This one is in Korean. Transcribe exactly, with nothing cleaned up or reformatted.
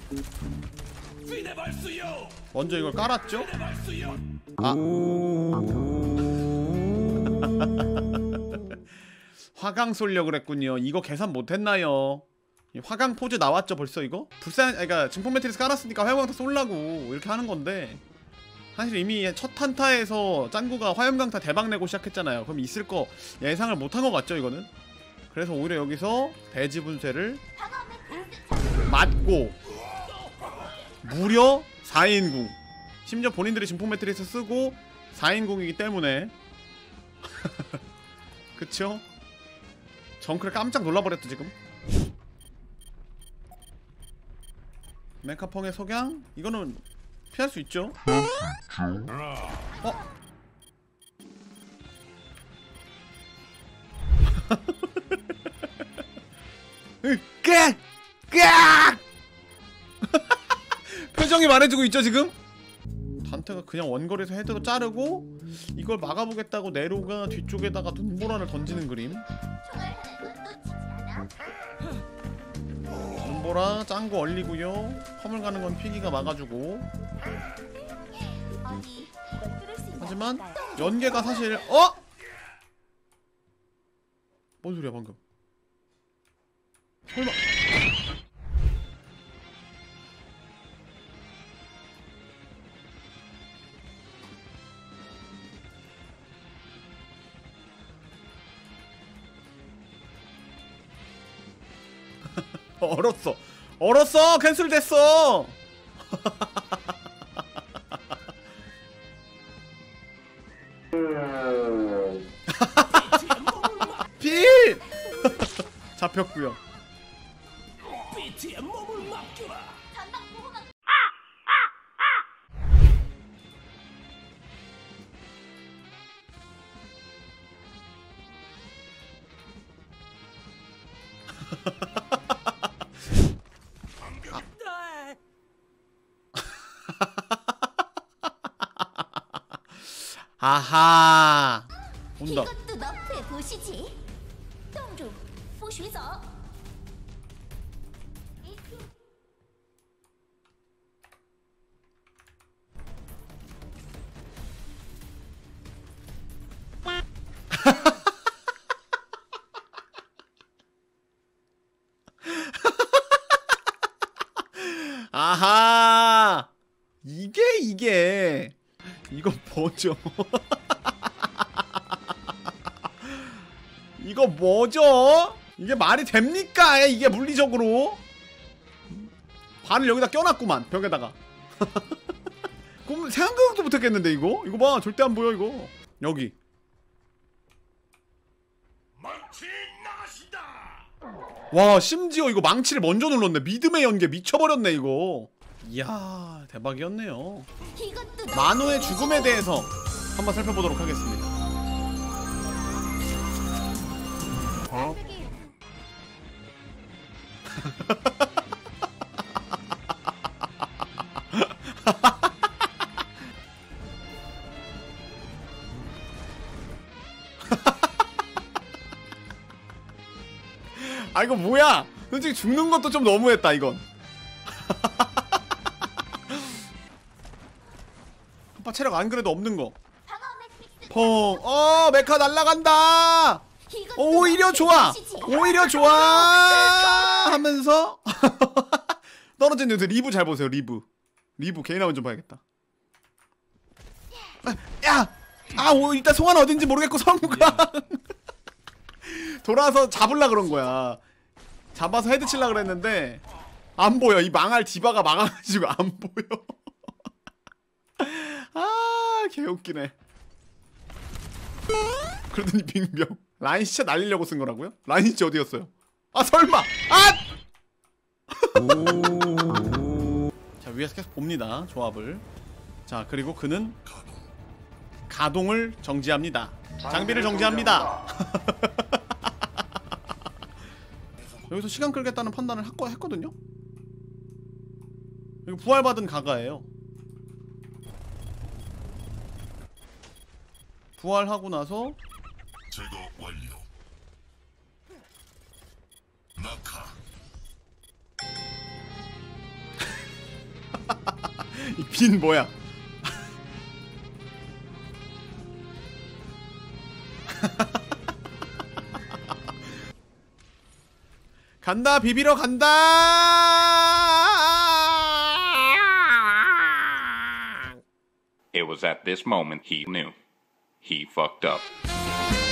먼저 이걸 깔았죠? 아 화강 쏠려 그랬군요. 이거 계산 못했나요? 화강 포즈 나왔죠 벌써 이거? 불쌍.. 그니까 증폭 매트리스 깔았으니까 화염강타 쏠라고 이렇게 하는 건데, 사실 이미 첫 탄타에서 짱구가 화염강타 대박내고 시작했잖아요. 그럼 있을 거 예상을 못한 것 같죠 이거는? 그래서 오히려 여기서 대지 분쇄를 맞고 무려 사인궁, 심지어 본인들이 증폭 매트리스 쓰고 사인궁이기 때문에 그쵸? 정크를 깜짝 놀라버렸죠 지금. 메카펑의 석양? 이거는 피할 수 있죠? 어? 깍! 깍! 표정이 말해주고 있죠 지금? 단테가 그냥 원거리에서 헤드로 자르고 이걸 막아보겠다고 네로가 뒤쪽에다가 눈보라를 던지는 그림. 눈보라 짱구 얼리고요. 화물 가는 건 피기가 막아주고. 하지만 연계가 사실 어? 뭔 소리야 방금? 설마 얼었어 얼었어 캔슬됐어. 필! 잡혔구요. 아하 온다. 아하 이게 이게 이거 뭐죠? 이거 뭐죠? 이게 말이 됩니까? 이게 물리적으로? 발을 여기다 껴놨구만 벽에다가. 그럼 생각도 못했겠는데 이거? 이거 봐 절대 안 보여 이거. 여기 와 심지어 이거 망치를 먼저 눌렀네. 믿음의 연계 미쳐버렸네 이거. 이야 대박이었네요. 만호의 죽음에 대해서 한번 살펴보도록 하겠습니다. 어? 아 이거 뭐야? 솔직히 죽는 것도 좀 너무했다 이건. 아빠 체력 안 그래도 없는 거. 펑. 어 메카 날라간다. 오히려 좋아. 오히려 좋아. 하면서 떨어진 녀석 리브 잘 보세요. 리브. 리브 개인 한번 좀 봐야겠다. 야. 아 오, 일단 송환 어딘지 모르겠고 성공. 돌아서 잡으려 그런 거야. 잡아서 헤드 칠라 그랬는데 안 보여. 이 망할 디바가 막아가지고 안 보여. 아 개웃기네. 그러더니 빙병. 라인 시체 날리려고 쓴 거라고요? 라인 시체 어디였어요? 아 설마! 아! 자 위에서 계속 봅니다 조합을. 자 그리고 그는 가동을 정지합니다. 장비를 정지합니다. 여기서 시간 끌겠다는 판단을 했거든요? 이거 부활받은 가가예요. 부활하고 나서 제거 완료. 낙하. 빈 뭐야? 간다 비비러 간다. It was at this moment he knew. He fucked up.